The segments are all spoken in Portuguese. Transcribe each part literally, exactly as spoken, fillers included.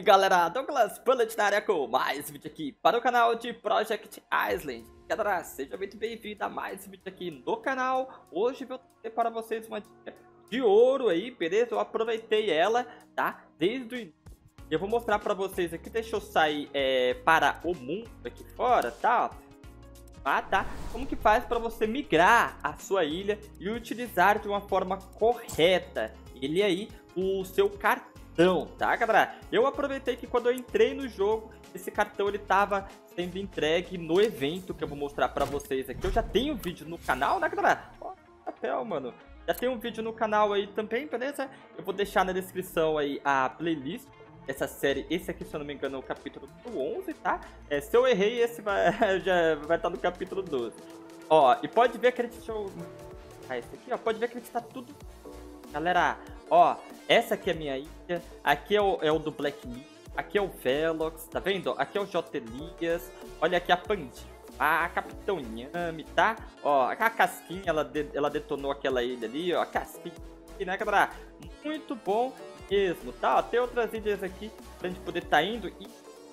galera, Douglas Bullet na área com mais vídeo aqui para o canal de Project Island. Galera, seja muito bem-vindo a mais vídeo aqui no canal. Hoje eu vou ter para vocês uma dica de ouro aí, beleza? Eu aproveitei ela, tá? Desde o início. Eu vou mostrar para vocês aqui, deixa eu sair é, para o mundo aqui fora, tá? Ah, tá? Como que faz para você migrar a sua ilha e utilizar de uma forma correta ele aí, o seu cartão, tá, galera? Eu aproveitei que quando eu entrei no jogo, esse cartão ele tava sendo entregue no evento que eu vou mostrar pra vocês aqui. Eu já tenho vídeo no canal, né, galera? Ó, papel, mano. Já tem um vídeo no canal aí também, beleza? Eu vou deixar na descrição aí a playlist dessa série. Esse aqui, se eu não me engano, é o capítulo onze, tá? É, se eu errei, esse vai, já vai estar no capítulo doze. Ó, e pode ver que ele... Deixa eu... Ah, esse aqui, ó. Pode ver que ele está tudo... Galera, ó, essa aqui é a minha ilha, aqui é o, é o do Black Myth, aqui é o Velox, tá vendo? Aqui é o J. Elias, olha aqui a Pandinha, a Capitão Inhame, tá? Ó, a Casquinha, ela, de, ela detonou aquela ilha ali, ó, a Casquinha, né, galera? Muito bom mesmo, tá? Ó, tem outras ilhas aqui pra gente poder tá indo e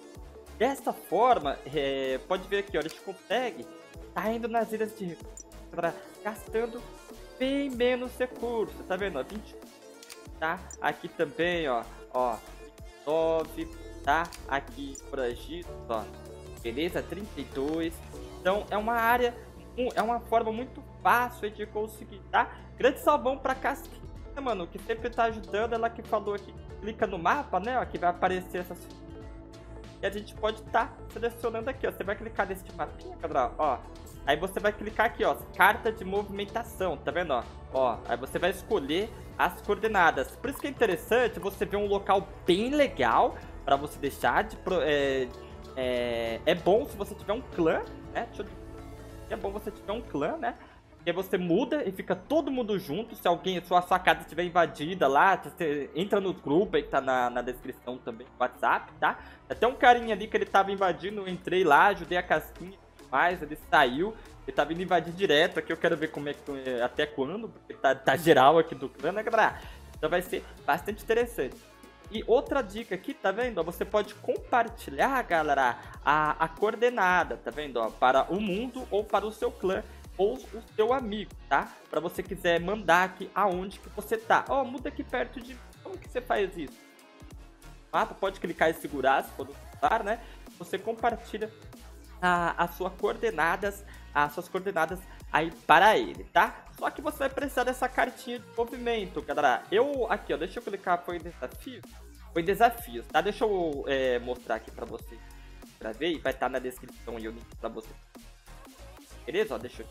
dessa forma, é, pode ver aqui, ó, a gente consegue tá indo nas ilhas de galera, gastando bem menos recursos, tá vendo? Ó, vinte, tá? Aqui também, ó, ó, nove, tá? Aqui Foragito, ó, beleza? trinta e dois. Então é uma área, é uma forma muito fácil de conseguir, tá? Grande salvão pra Casquinha, mano, que sempre tá ajudando. Ela que falou aqui, clica no mapa, né? Ó, que vai aparecer essas. E a gente pode estar tá selecionando aqui, ó. Você vai clicar nesse mapinha, galera, ó. Aí você vai clicar aqui, ó, carta de movimentação, tá vendo, ó? Ó, aí você vai escolher as coordenadas. Por isso que é interessante você ver um local bem legal pra você deixar de... Pro, é, é, é bom se você tiver um clã, né? Deixa eu... É bom você tiver um clã, né? E aí você muda e fica todo mundo junto. Se alguém, se a sua casa estiver invadida lá, você entra no grupo aí que tá na, na descrição também, no WhatsApp, tá? Até um carinha ali que ele tava invadindo, eu entrei lá, ajudei a Casquinha. Mas ele saiu, ele tá vindo invadir direto aqui, eu quero ver como é que, até quando, porque tá, tá geral aqui do clã, né, galera? Então vai ser bastante interessante. E outra dica aqui, tá vendo? Ó, você pode compartilhar, galera, a, a coordenada, tá vendo? Ó, para o mundo ou para o seu clã ou o seu amigo, tá? Para você quiser mandar aqui aonde que você tá. Ó, muda aqui perto de... Como que você faz isso? Mapa, pode clicar e segurar, se for do celular, né? Você compartilha A, as suas coordenadas, as suas coordenadas aí para ele, tá? Só que você vai precisar dessa cartinha de movimento, galera. Eu, aqui, ó, deixa eu clicar, foi desafio? Foi desafios, tá? Deixa eu é, mostrar aqui pra vocês. Pra ver, vai estar tá na descrição aí o link pra vocês. Beleza? Ó, deixa eu...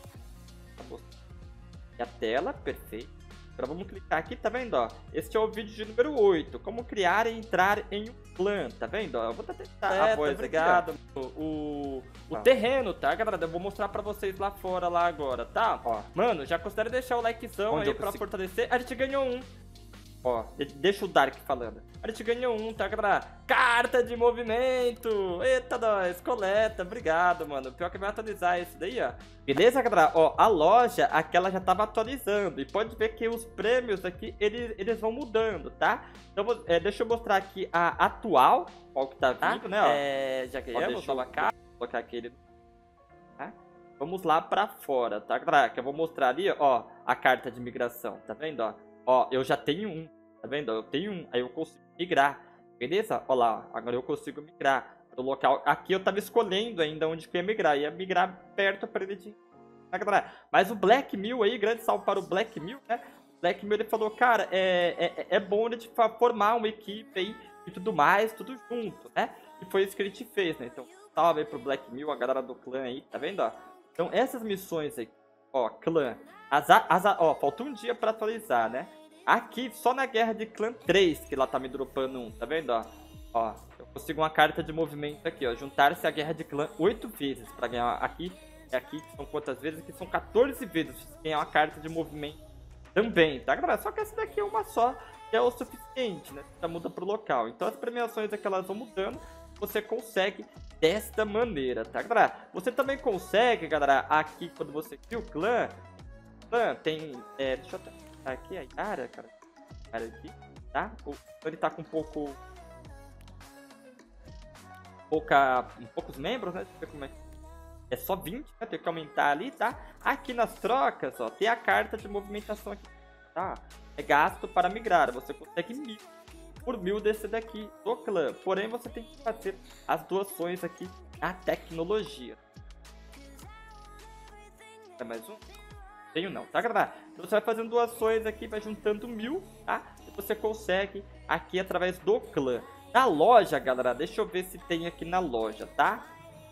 E a tela, perfeito. Agora vamos clicar aqui, tá vendo, ó? Este é o vídeo de número oito. Como criar e entrar em um clã, tá vendo? Ó, eu vou tentar é, a voz, obrigado. O, o, o terreno, tá, galera? Eu vou mostrar pra vocês lá fora, lá agora, tá? Ó, mano, já considera deixar o likezão Onde aí pra consigo... fortalecer. A gente ganhou um. Ó, deixa o Dark falando. A gente ganhou um, tá, galera? Carta de movimento! Eita, nós! Coleta, obrigado, mano. Pior que vai atualizar isso daí, ó. Beleza, galera? Ó, a loja, aquela já tava atualizando. E pode ver que os prêmios aqui, eles, eles vão mudando, tá? Então, é, deixa eu mostrar aqui a atual. Qual que tá vindo, né, ó? É, já ganhamos, ó, deixa eu vou colocar aquele... Tá? Vamos lá pra fora, tá, galera? Que eu vou mostrar ali, ó, a carta de migração. Tá vendo, ó? Ó, eu já tenho um, tá vendo? Eu tenho um, aí eu consigo migrar, beleza? Ó lá, agora eu consigo migrar pro local. Aqui eu tava escolhendo ainda onde que eu ia migrar, ia migrar perto pra ele de... Mas o Black Mill aí, grande salve para o Black Mill, né? O Black Mill, ele falou, cara, é, é, é bom ele formar uma equipe aí e tudo mais, tudo junto, né? E foi isso que ele te fez, né? Então, salve aí pro Black Mill, a galera do clã aí, tá vendo, ó? Então, essas missões aí, ó, clã... As, as, ó, falta um dia pra atualizar, né? Aqui, só na guerra de clã três, que lá tá me dropando um, tá vendo, ó? Ó, eu consigo uma carta de movimento aqui, ó. Juntar-se à guerra de clã oito vezes pra ganhar. Aqui, é aqui, que são quantas vezes? Aqui são quatorze vezes pra ganhar uma carta de movimento também, tá, galera? Só que essa daqui é uma só, que é o suficiente, né? Já muda pro local. Então as premiações aqui, elas vão mudando. Você consegue desta maneira, tá, galera? Você também consegue, galera, aqui, quando você cria o clã... Tem, é, deixa eu até aqui a Yara, cara, cara aqui, tá? O, ele tá com um pouco pouca, um poucos membros, né? Deixa eu ver como é que... É só vinte, né? Tem que aumentar ali, tá? Aqui nas trocas, ó, tem a carta de movimentação aqui, tá? É gasto para migrar. Você consegue mil por mil desse daqui do clã. Porém, você tem que fazer as doações aqui na tecnologia. É mais um? Tenho não, tá, galera? Então, você vai fazendo doações aqui, vai juntando mil, tá? E você consegue aqui através do clã. Na loja, galera, deixa eu ver se tem aqui na loja, tá?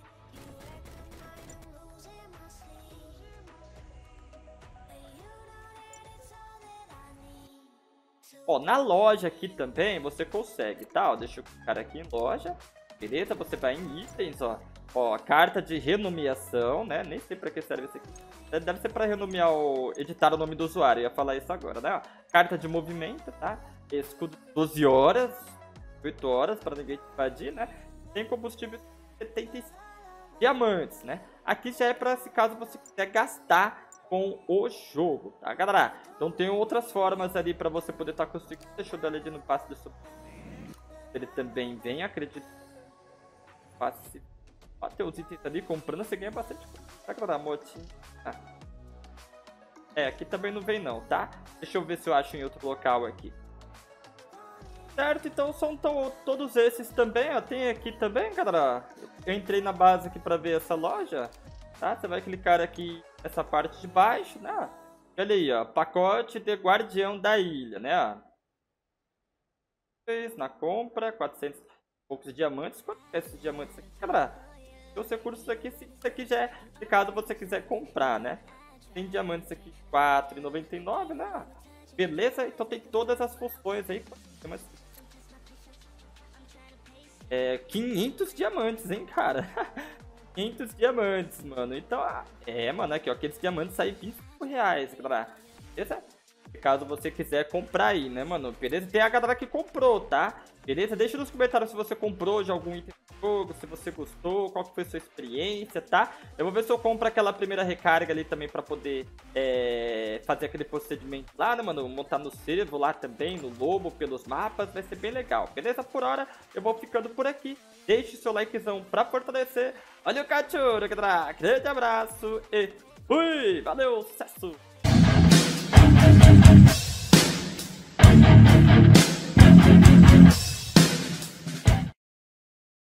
Ó, na loja aqui também você consegue, tá? Ó, deixa eu clicar aqui em loja, beleza? Você vai em itens, ó. Ó, carta de renomeação, né? Nem sei pra que serve isso aqui. Deve ser pra renomear o... editar o nome do usuário, eu ia falar isso agora, né? Ó, carta de movimento, tá? Escudo doze horas, oito horas pra ninguém te invadir, né? Tem combustível setenta e cinco diamantes, né? Aqui já é pra se caso você quiser gastar com o jogo, tá, galera? Então tem outras formas ali pra você poder estar tá conseguindo. Deixa eu dar ali no passe de sobre. Ele também vem, acredito. Passe. Bater os itens ali, comprando, você ganha bastante coisa. Tá, galera? Motinha. Ah. É, aqui também não vem não, tá? Deixa eu ver se eu acho em outro local aqui. Certo, então são tão, todos esses também, ó. Tem aqui também, galera. Eu entrei na base aqui pra ver essa loja. Tá? Você vai clicar aqui nessa parte de baixo, né? Olha aí, ó, pacote de guardião da ilha, né? Na compra, quatrocentos e poucos diamantes. Quanto é esses diamantes aqui? Cara, os recursos aqui, isso aqui já é se caso você quiser comprar, né? Tem diamantes aqui, quatro e noventa e nove, né? Beleza? Então tem todas as funções aí. É, quinhentos diamantes, hein, cara? quinhentos diamantes, mano. Então, é, mano, aqui, ó. Aqueles diamantes saem vinte e cinco reais, galera. Beleza? Caso você quiser comprar aí, né, mano? Beleza? Tem a galera que comprou, tá? Beleza? Deixa nos comentários se você comprou de algum item do jogo, se você gostou, qual que foi a sua experiência, tá? Eu vou ver se eu compro aquela primeira recarga ali também pra poder é, fazer aquele procedimento lá, né, mano? Montar no cervo lá também, no lobo, pelos mapas. Vai ser bem legal, beleza? Por hora, eu vou ficando por aqui. Deixe seu likezão pra fortalecer. Olha o cachorro, galera. Grande abraço e fui! Valeu, sucesso!